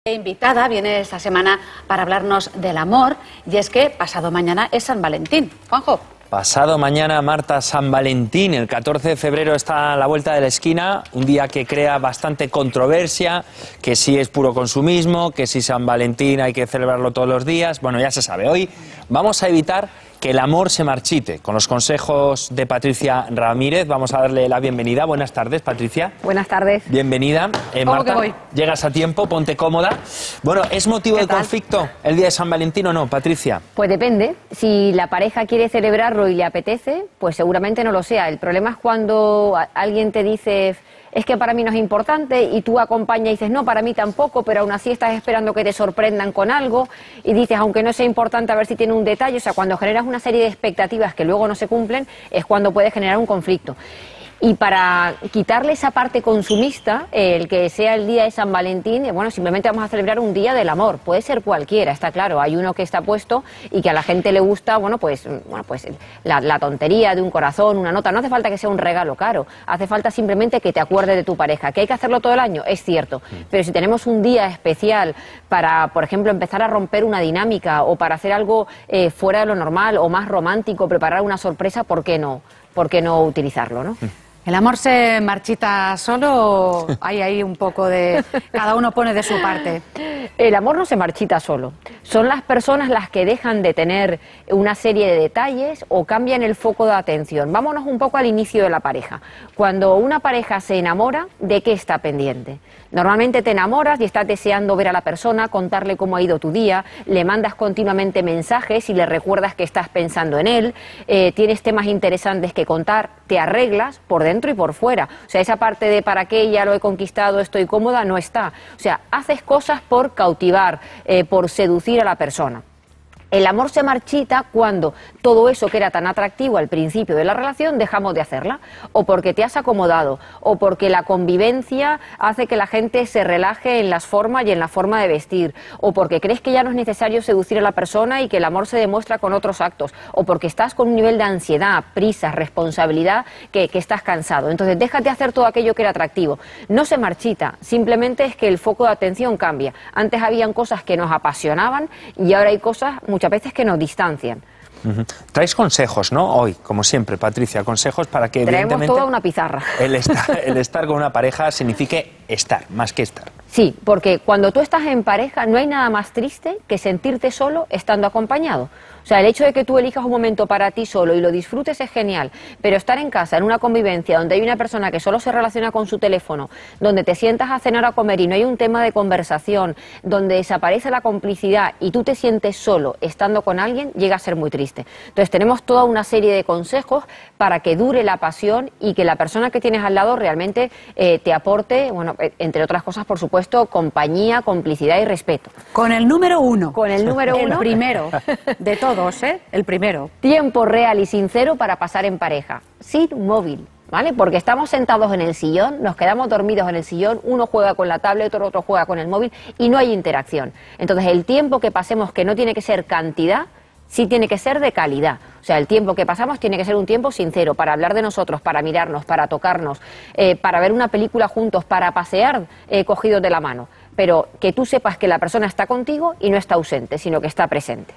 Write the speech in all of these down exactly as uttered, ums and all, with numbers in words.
Invitada viene esta semana para hablarnos del amor, y es que pasado mañana es San Valentín. Juanjo. Pasado mañana, Marta, San Valentín, el catorce de febrero está a la vuelta de la esquina, un día que crea bastante controversia, que si es puro consumismo, que si San Valentín hay que celebrarlo todos los días. Bueno, ya se sabe, hoy vamos a evitar que el amor se marchite. Con los consejos de Patricia Ramírez vamos a darle la bienvenida. Buenas tardes, Patricia. Buenas tardes. Bienvenida. Eh, ¿Cómo Marta, que voy? llegas a tiempo, ponte cómoda. Bueno, ¿es motivo de tal? conflicto el día de San Valentín o no, Patricia? Pues depende. Si la pareja quiere celebrarlo y le apetece, pues seguramente no lo sea. El problema es cuando a- alguien te dice, es que para mí no es importante, y tú acompañas y dices, no, para mí tampoco, pero aún así estás esperando que te sorprendan con algo, y dices, aunque no sea importante, a ver si tiene un detalle. O sea, cuando generas una serie de expectativas que luego no se cumplen, es cuando puede generar un conflicto. Y para quitarle esa parte consumista, eh, el que sea el día de San Valentín, eh, bueno, simplemente vamos a celebrar un día del amor. Puede ser cualquiera, está claro. Hay uno que está puesto y que a la gente le gusta, bueno, pues, bueno, pues la, la tontería de un corazón, una nota. No hace falta que sea un regalo caro. Hace falta simplemente que te acuerdes de tu pareja. ¿Que hay que hacerlo todo el año? Es cierto. Pero si tenemos un día especial para, por ejemplo, empezar a romper una dinámica, o para hacer algo eh, fuera de lo normal o más romántico, preparar una sorpresa, ¿por qué no? ¿Por qué no utilizarlo, no? ¿El amor se marchita solo o hay ahí un poco de... cada uno pone de su parte? El amor no se marchita solo. Son las personas las que dejan de tener una serie de detalles o cambian el foco de atención. Vámonos un poco al inicio de la pareja. Cuando una pareja se enamora, ¿de qué está pendiente? Normalmente te enamoras y estás deseando ver a la persona, contarle cómo ha ido tu día, le mandas continuamente mensajes y le recuerdas que estás pensando en él, eh, tienes temas interesantes que contar, te arreglas por dentro y por fuera. O sea, esa parte de para qué, ya lo he conquistado, estoy cómoda, no está. O sea, haces cosas por cautivar, eh, por seducir a la persona. El amor se marchita cuando todo eso que era tan atractivo al principio de la relación dejamos de hacerla, o porque te has acomodado, o porque la convivencia hace que la gente se relaje en las formas y en la forma de vestir, o porque crees que ya no es necesario seducir a la persona y que el amor se demuestra con otros actos, o porque estás con un nivel de ansiedad, prisa, responsabilidad, que, que estás cansado. Entonces déjate hacer todo aquello que era atractivo. No se marchita, simplemente es que el foco de atención cambia. Antes habían cosas que nos apasionaban y ahora hay cosas muchas veces que nos distancian. Uh-huh. Traes consejos, ¿no? Hoy, como siempre, Patricia, consejos para que Traemos evidentemente toda una pizarra. el estar, el estar con una pareja signifique estar, más que estar. Sí, porque cuando tú estás en pareja no hay nada más triste que sentirte solo estando acompañado. O sea, el hecho de que tú elijas un momento para ti solo y lo disfrutes es genial, pero estar en casa, en una convivencia donde hay una persona que solo se relaciona con su teléfono, donde te sientas a cenar o a comer y no hay un tema de conversación, donde desaparece la complicidad y tú te sientes solo estando con alguien, llega a ser muy triste. Entonces tenemos toda una serie de consejos para que dure la pasión y que la persona que tienes al lado realmente eh, te aporte, bueno, entre otras cosas, por supuesto, compañía, complicidad y respeto. Con el número uno. Con el número El uno. primero de todos, ¿eh? El primero. Tiempo real y sincero para pasar en pareja, sin móvil, ¿vale? Porque estamos sentados en el sillón, nos quedamos dormidos en el sillón, uno juega con la tablet, otro, otro juega con el móvil y no hay interacción. Entonces el tiempo que pasemos, que no tiene que ser cantidad, sí tiene que ser de calidad. O sea, el tiempo que pasamos tiene que ser un tiempo sincero, para hablar de nosotros, para mirarnos, para tocarnos, eh, para ver una película juntos, para pasear eh, cogidos de la mano. Pero que tú sepas que la persona está contigo y no está ausente, sino que está presente.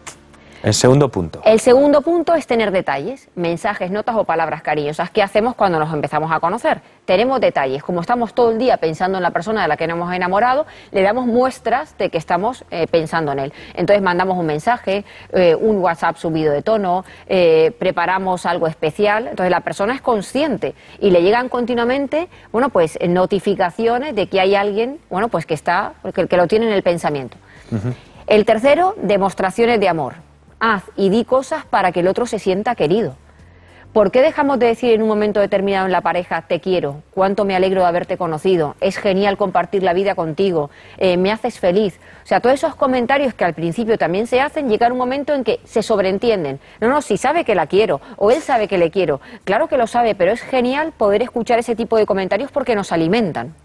El segundo punto. El segundo punto es tener detalles, mensajes, notas o palabras cariñosas. ¿Qué hacemos cuando nos empezamos a conocer? Tenemos detalles. Como estamos todo el día pensando en la persona de la que nos hemos enamorado, le damos muestras de que estamos eh, pensando en él. Entonces mandamos un mensaje, eh, un WhatsApp subido de tono, eh, preparamos algo especial. Entonces la persona es consciente y le llegan continuamente, bueno, pues notificaciones de que hay alguien, bueno, pues que está, que, que lo tiene en el pensamiento. Uh-huh. El tercero, demostraciones de amor. Haz y di cosas para que el otro se sienta querido. ¿Por qué dejamos de decir en un momento determinado en la pareja, te quiero, cuánto me alegro de haberte conocido, es genial compartir la vida contigo, eh, me haces feliz? O sea, todos esos comentarios que al principio también se hacen, llega un momento en que se sobreentienden. No, no, si sabe que la quiero, o él sabe que le quiero. Claro que lo sabe, pero es genial poder escuchar ese tipo de comentarios porque nos alimentan.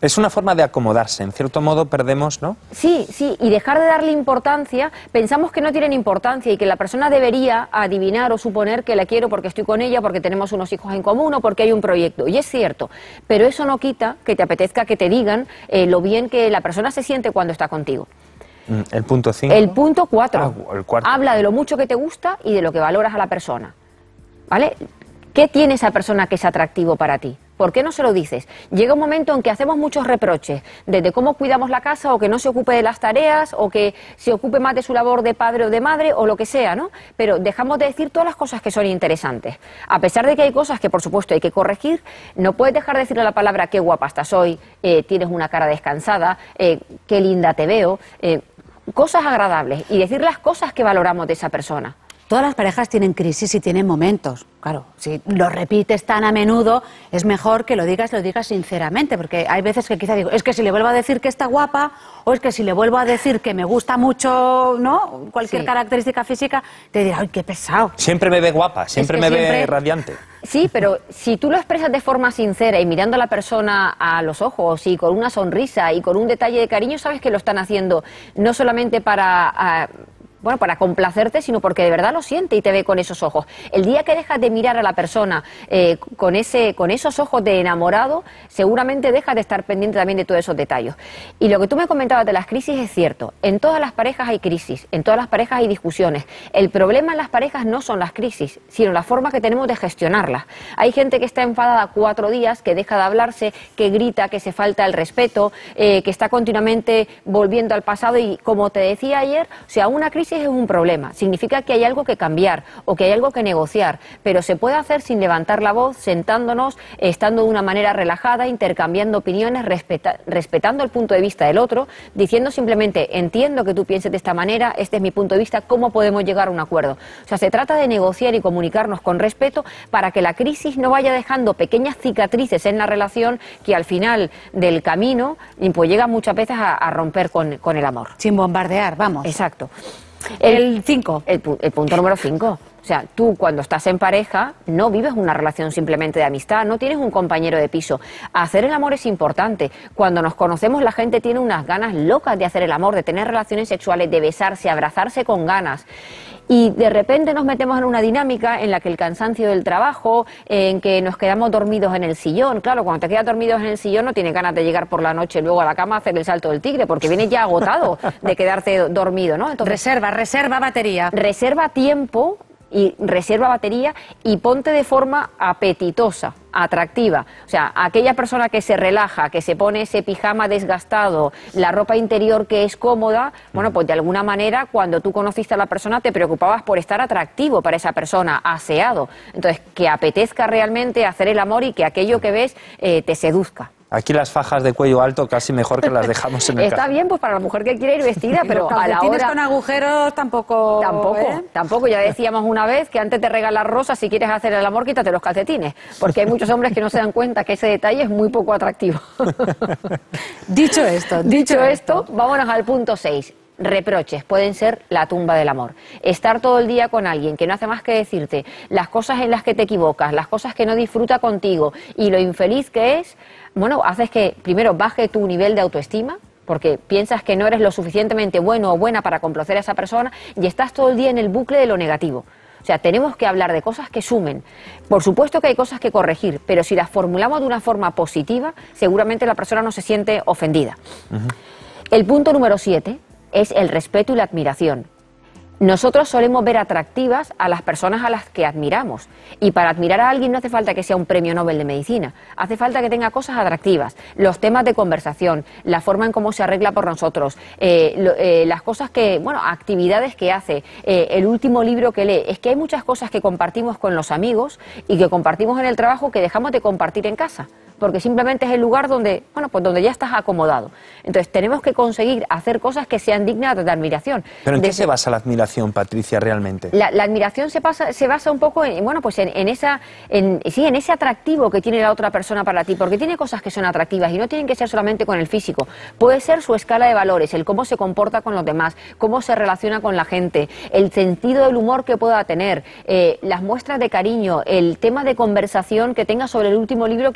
Es una forma de acomodarse, en cierto modo perdemos, ¿no? Sí, sí, y dejar de darle importancia, pensamos que no tienen importancia y que la persona debería adivinar o suponer que la quiero porque estoy con ella, porque tenemos unos hijos en común o porque hay un proyecto, y es cierto, pero eso no quita que te apetezca que te digan eh, lo bien que la persona se siente cuando está contigo. ¿El punto cinco? El punto cuatro. Ah, el cuarto. Habla de lo mucho que te gusta y de lo que valoras a la persona, ¿vale? ¿Qué tiene esa persona que es atractivo para ti? ¿Por qué no se lo dices? Llega un momento en que hacemos muchos reproches, desde cómo cuidamos la casa o que no se ocupe de las tareas o que se ocupe más de su labor de padre o de madre o lo que sea, ¿no? Pero dejamos de decir todas las cosas que son interesantes. A pesar de que hay cosas que por supuesto hay que corregir, no puedes dejar de decirle la palabra qué guapa estás hoy, eh, tienes una cara descansada, eh, qué linda te veo, eh, cosas agradables y decir las cosas que valoramos de esa persona. Todas las parejas tienen crisis y tienen momentos. Claro, si lo repites tan a menudo, es mejor que lo digas, lo digas sinceramente, porque hay veces que quizá digo, es que si le vuelvo a decir que está guapa, o es que si le vuelvo a decir que me gusta mucho, ¿no?, cualquier sí. característica física, te dirá, ay, qué pesado. Siempre me ve guapa, siempre es que me siempre... ve radiante. Sí, pero si tú lo expresas de forma sincera y mirando a la persona a los ojos y con una sonrisa y con un detalle de cariño, sabes que lo están haciendo no solamente para... Uh, bueno, para complacerte, sino porque de verdad lo siente y te ve con esos ojos. El día que dejas de mirar a la persona eh, con, ese, con esos ojos de enamorado, seguramente dejas de estar pendiente también de todos esos detalles. Y lo que tú me comentabas de las crisis es cierto. En todas las parejas hay crisis, en todas las parejas hay discusiones. El problema en las parejas no son las crisis, sino la forma que tenemos de gestionarlas. Hay gente que está enfadada cuatro días, que deja de hablarse, que grita, que se falta el respeto, eh, que está continuamente volviendo al pasado y, como te decía ayer, o sea, una crisis es un problema, significa que hay algo que cambiar o que hay algo que negociar, pero se puede hacer sin levantar la voz, sentándonos, estando de una manera relajada, intercambiando opiniones, respeta, respetando el punto de vista del otro, diciendo simplemente, entiendo que tú pienses de esta manera, este es mi punto de vista, ¿cómo podemos llegar a un acuerdo? O sea, se trata de negociar y comunicarnos con respeto para que la crisis no vaya dejando pequeñas cicatrices en la relación que al final del camino pues llega muchas veces a, a romper con, con el amor. Sin bombardear, vamos. Exacto. El cinco. El, el, el punto número cinco. O sea, tú cuando estás en pareja no vives una relación simplemente de amistad, no tienes un compañero de piso. Hacer el amor es importante. Cuando nos conocemos la gente tiene unas ganas locas de hacer el amor, de tener relaciones sexuales, de besarse, abrazarse con ganas. Y de repente nos metemos en una dinámica en la que el cansancio del trabajo, en que nos quedamos dormidos en el sillón. Claro, cuando te quedas dormido en el sillón no tienes ganas de llegar por la noche luego a la cama a hacer el salto del tigre, porque vienes ya agotado de quedarte dormido, ¿no? Entonces, reserva, reserva batería. Reserva tiempo y reserva batería y ponte de forma apetitosa, atractiva. O sea, aquella persona que se relaja, que se pone ese pijama desgastado, la ropa interior que es cómoda, bueno, pues de alguna manera cuando tú conociste a la persona te preocupabas por estar atractivo para esa persona, aseado. Entonces, que apetezca realmente hacer el amor y que aquello que ves eh, te seduzca. Aquí las fajas de cuello alto casi mejor que las dejamos en el Está cajón. bien, pues para la mujer que quiere ir vestida, pero a la hora... con agujeros tampoco... Tampoco, ¿eh? tampoco. Ya decíamos una vez que antes de regalar rosas, si quieres hacer el amor, quítate los calcetines, porque hay muchos hombres que no se dan cuenta que ese detalle es muy poco atractivo. Dicho esto... Dicho, dicho esto, esto, vámonos al punto seis. Reproches pueden ser la tumba del amor. Estar todo el día con alguien que no hace más que decirte las cosas en las que te equivocas, las cosas que no disfruta contigo y lo infeliz que es, bueno, haces que primero baje tu nivel de autoestima, porque piensas que no eres lo suficientemente bueno o buena para complacer a esa persona y estás todo el día en el bucle de lo negativo. O sea, tenemos que hablar de cosas que sumen. Por supuesto que hay cosas que corregir, pero si las formulamos de una forma positiva, seguramente la persona no se siente ofendida. Uh-huh. El punto número siete es el respeto y la admiración. Nosotros solemos ver atractivas a las personas a las que admiramos. Y para admirar a alguien no hace falta que sea un premio Nobel de Medicina. Hace falta que tenga cosas atractivas. Los temas de conversación, la forma en cómo se arregla por nosotros, eh, lo, eh, las cosas que, bueno, actividades que hace, eh, el último libro que lee. Es que hay muchas cosas que compartimos con los amigos y que compartimos en el trabajo que dejamos de compartir en casa, porque simplemente es el lugar donde, bueno, pues donde ya estás acomodado. Entonces tenemos que conseguir hacer cosas que sean dignas de admiración. ¿Pero en qué Desde... se basa la admiración, Patricia, realmente? La, la admiración se, pasa, se basa un poco en, bueno, pues en, en esa, en, sí, en ese atractivo que tiene la otra persona para ti, porque tiene cosas que son atractivas y no tienen que ser solamente con el físico. Puede ser su escala de valores, el cómo se comporta con los demás, cómo se relaciona con la gente, el sentido del humor que pueda tener, eh, las muestras de cariño, el tema de conversación que tenga sobre el último libro que ha leído.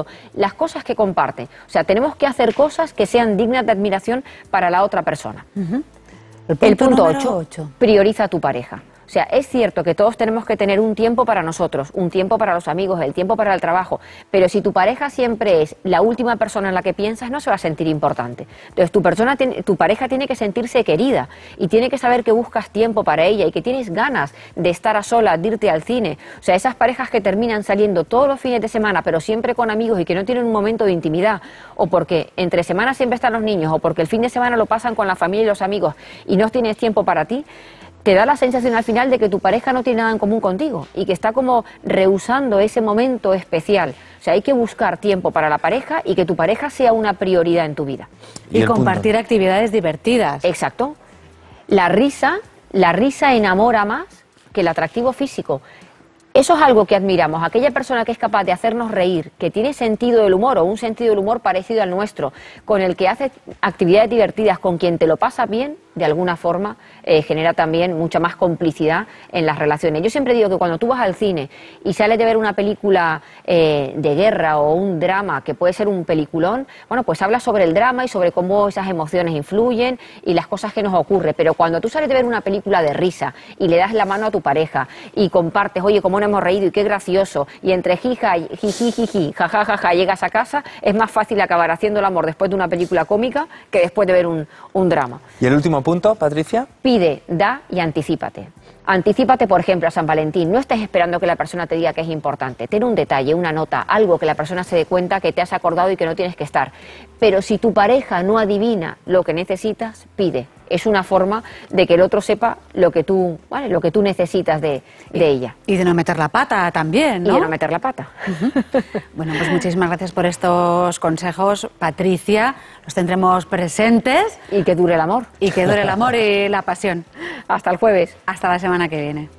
las cosas que comparten. O sea, tenemos que hacer cosas que sean dignas de admiración para la otra persona. Uh-huh. El punto, El punto número ocho, ocho. prioriza a tu pareja. O sea, es cierto que todos tenemos que tener un tiempo para nosotros, un tiempo para los amigos, el tiempo para el trabajo, pero si tu pareja siempre es la última persona en la que piensas, no se va a sentir importante. Entonces, tu, persona, tu pareja tiene que sentirse querida y tiene que saber que buscas tiempo para ella y que tienes ganas de estar a solas, de irte al cine. O sea, esas parejas que terminan saliendo todos los fines de semana, pero siempre con amigos y que no tienen un momento de intimidad, o porque entre semanas siempre están los niños, o porque el fin de semana lo pasan con la familia y los amigos y no tienes tiempo para ti, te da la sensación al final de que tu pareja no tiene nada en común contigo y que está como rehusando ese momento especial. O sea, hay que buscar tiempo para la pareja y que tu pareja sea una prioridad en tu vida. Y, y compartir punto. actividades divertidas. Exacto. La risa, la risa enamora más que el atractivo físico. Eso es algo que admiramos, aquella persona que es capaz de hacernos reír, que tiene sentido del humor o un sentido del humor parecido al nuestro, con el que hace actividades divertidas, con quien te lo pasa bien, de alguna forma eh, genera también mucha más complicidad en las relaciones. Yo siempre digo que cuando tú vas al cine y sales de ver una película eh, de guerra o un drama, que puede ser un peliculón, bueno, pues habla sobre el drama y sobre cómo esas emociones influyen y las cosas que nos ocurren, pero cuando tú sales de ver una película de risa y le das la mano a tu pareja y compartes, oye, cómo nos hemos reído y qué gracioso, y entre jija, jiji, jiji, jajajaja, ja, ja, llegas a casa, es más fácil acabar haciendo el amor después de una película cómica que después de ver un, un drama. ¿Y el último punto, Patricia? Pide, da y anticípate. Anticípate, por ejemplo, a San Valentín. No estés esperando que la persona te diga que es importante. Ten un detalle, una nota, algo que la persona se dé cuenta que te has acordado y que no tienes que estar. Pero si tu pareja no adivina lo que necesitas, pide. Es una forma de que el otro sepa lo que tú, ¿vale? lo que tú necesitas de, de ella. Y de no meter la pata también, ¿no? Y de no meter la pata. Uh-huh. Bueno, pues muchísimas gracias por estos consejos, Patricia. Los tendremos presentes. Y que dure el amor. Y que dure el amor y la pasión. Hasta el jueves. Hasta la semana que viene.